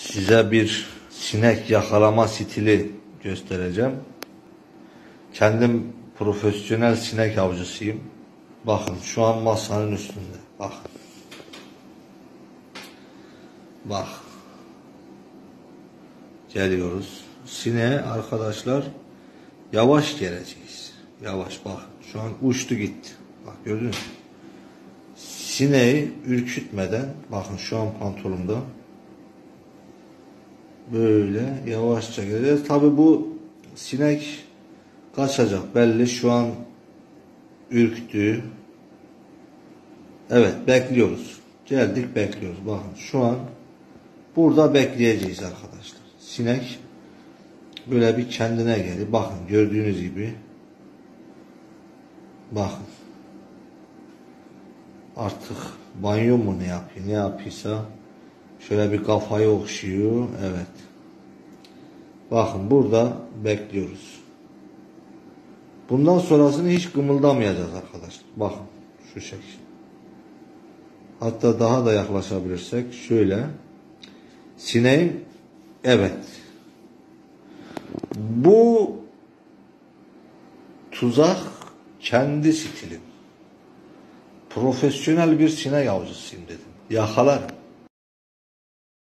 Size bir sinek yakalama stili göstereceğim. Kendim profesyonel sinek avcısıyım. Bakın şu an masanın üstünde. Bakın. Bak. Geliyoruz. Sineğe arkadaşlar yavaş geleceğiz. Yavaş bak. Şu an uçtu gitti. Bak gördünüz mü? Sineği ürkütmeden bakın şu an pantolonumda böyle yavaşça geleceğiz. Tabi bu sinek kaçacak belli. Şu an ürktü. Evet bekliyoruz. Geldik bekliyoruz. Bakın şu an burada bekleyeceğiz arkadaşlar. Sinek böyle bir kendine geldi. Bakın gördüğünüz gibi. Bakın. Artık banyo mu ne yapıyor? Ne yapıyorsa şöyle bir kafayı okşuyor. Evet. Bakın burada bekliyoruz. Bundan sonrasını hiç kımıldamayacağız arkadaşlar. Bakın şu şekilde. Hatta daha da yaklaşabilirsek şöyle. Sineğin evet. Bu tuzak kendi stilim. Profesyonel bir sinek avcısıyım dedim. Yakalarım.